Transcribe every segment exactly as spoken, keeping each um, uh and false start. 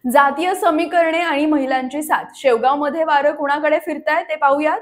जातीय समीकरणे आणि महिलांची साथ शेवगावमध्ये वारं कुणाकडे फिरताय ते पाहूयात।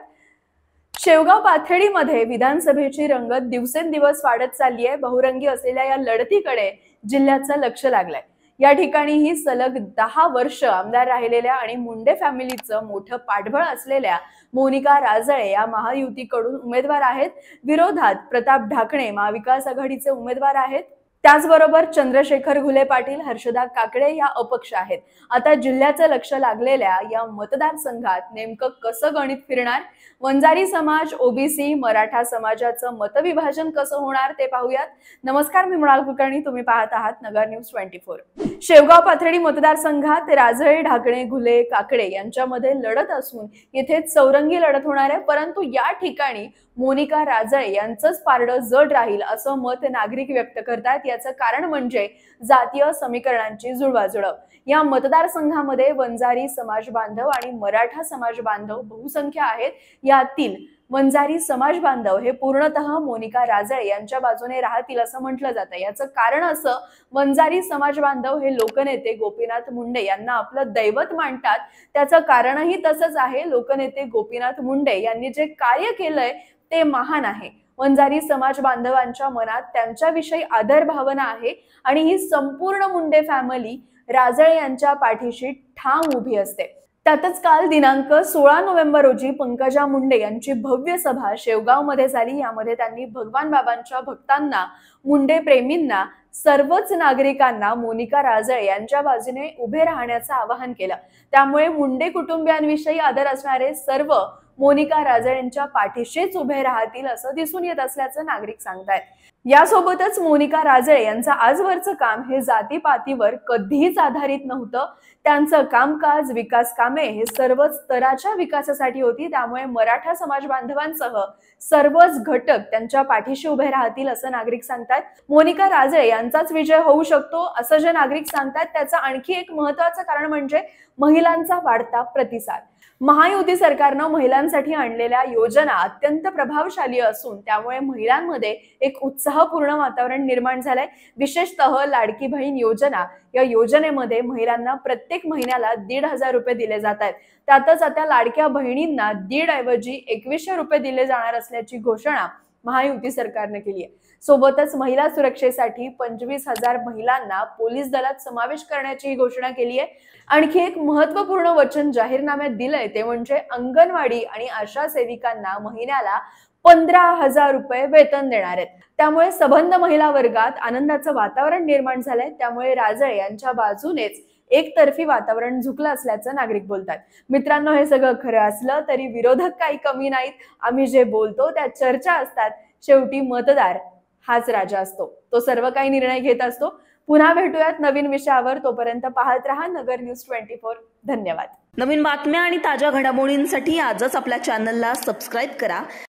शेवगाव पाथर्डीमध्ये विधानसभेची रंगत दिवसेंदिवस वाढत चालली आहे। बहुरंगी असलेल्या या लढतीकडे जिल्ह्याचं लक्ष लागलंय। या ठिकाणीही सलग दहा वर्ष आमदार राहिलेल्या आणि मुंडे फॅमिलीचं मोठं पाठबळ असलेल्या मोनिका राजळे या महायुतीकडून उमेदवार आहेत। विरोधात प्रताप ढाकणे महाविकास आघाडीचे उमेदवार आहेत। त्याचबरोबर चंद्रशेखर घुले पाटील, हर्षदा काकडे या अपक्ष आहेत। आता जिल्ह्याचं लक्ष लागलेल्या या मतदारसंघात नेमकं कसं गणित फिरणार, वंजारी समाज, ओबीसी, मराठा समाजाचं मतविभाजन कसं होणार ते पाहूयात। नमस्कार, मी मृणाल कुलकर्णी, तुम्ही पाहत आहात नगर न्यूज चोवीस। शेवगाव पाथर्डी मतदारसंघात राजळे, ढाकणे, घुले, काकडे यांच्यामध्ये लढत असून येथे चौरंगी लढत होणार आहे। परंतु या ठिकाणी मोनिका राजळे यांचंच पारडं जड राहील असं मत नागरिक व्यक्त करतात। याचं कारण म्हणजे जातीय समीकरणांची जुळवाजुळव। या मतदारसंघामध्ये वंजारी समाज बांधव आणि मराठा समाज बांधव बहुसंख्य आहेत। यातील वंजारी समाज बांधव हे पूर्णतः मोनिका राजळे यांच्या बाजूने राहतील असं म्हटलं जातं। याचं कारण असं, वंजारी समाज बांधव हे लोकनेते गोपीनाथ मुंडे यांना आपलं दैवत मानतात। त्याचं कारणही तसंच आहे। लोकनेते गोपीनाथ मुंडे यांनी जे कार्य केलंय ते महान आहे। वंजारी समाज बांधवांच्या मनात त्यांच्याविषयी आदर भावना आहे आणि ही संपूर्ण मुंडे फॅमिली राजळे यांच्या पाठीशी ठाम उभी असते। त्यातच काल दिनांक सोळा नोव्हेंबर रोजी पंकजा मुंडे यांची भव्य सभा शेवगाव मध्ये झाली। यामध्ये त्यांनी भगवान बाबांच्या भक्तांना, मुंडे प्रेमींना, सर्वच नागरिकांना मोनिका राजळे यांच्या बाजूने उभे राहण्याचं आवाहन केलं। त्यामुळे मुंडे कुटुंबियांविषयी आदर असणारे सर्व मोनिका राजळेंच्या पाठीशीच उभे राहतील असं दिसून येत असल्याचं नागरिक सांगतायत। यासोबतच मोनिका राजळे यांचं आजवरचं काम हे जातीपातीवर कधीच आधारित नव्हतं। त्यांचं कामकाज, विकास कामे हे सर्वच स्तराच्या विकासासाठी होती। त्यामुळे मराठा समाज बांधवांसह सर्वच घटक त्यांच्या पाठीशी उभे राहतील असं नागरिक सांगतात। मोनिका राजळे यांचाच विजय होऊ शकतो असं जे नागरिक सांगतात त्याचं आणखी एक महत्त्वाचं कारण म्हणजे महिलांचा वाढता प्रतिसाद। महायुती सरकारनं महिलांसाठी आणलेल्या योजना अत्यंत प्रभावशाली असून त्यामुळे महिलांमध्ये एक उत्साहपूर्ण वातावरण निर्माण झालंय। विशेषतः लाडकी बहीण योजना, या योजनेमध्ये महिलांना प्रत्येक महिन्याला दीड हजार रुपये दिले जात आहेत। त्यातच आता लाडक्या बहिणींना दीड ऐवजी एकवीसशे रुपये दिले जाणार असल्याची घोषणा महायुती सरकारने केली आहे। सोबतच महिला सुरक्षेसाठी पंचवीस हजार महिलांना पोलीस दलात समावेश करण्याची घोषणा केली आहे। आणखी एक महत्त्वपूर्ण वचन जाहीरनाम्यात दिलंय ते म्हणजे अंगणवाडी आणि आशा सेविकांना महिन्याला पंधरा हजार रुपये वेतन देणार आहेत। त्यामुळे सबंध महिला वर्गात आनंदाचं वातावरण निर्माण झालंय। त्यामुळे राजळे यांच्या बाजूनेच एकतर्फी वातावरण झुकलं असल्याचं नागरिक बोलतात। मित्रांनो, हे सगळं खरं असलं तरी विरोधक काही कमी नाहीत। आम्ही जे बोलतो त्या चर्चा असतात। शेवटी मतदार हाच राजा असतो, तो सर्व काही निर्णय घेत असतो। पुन्हा भेटूयात नवीन विषयावर, तोपर्यंत पाहत रहा नगर न्यूज चोवीस। धन्यवाद। नवीन बातम्या आणि ताज्या घडामोडींसाठी आजच आपल्या चॅनलला सबस्क्राईब करा।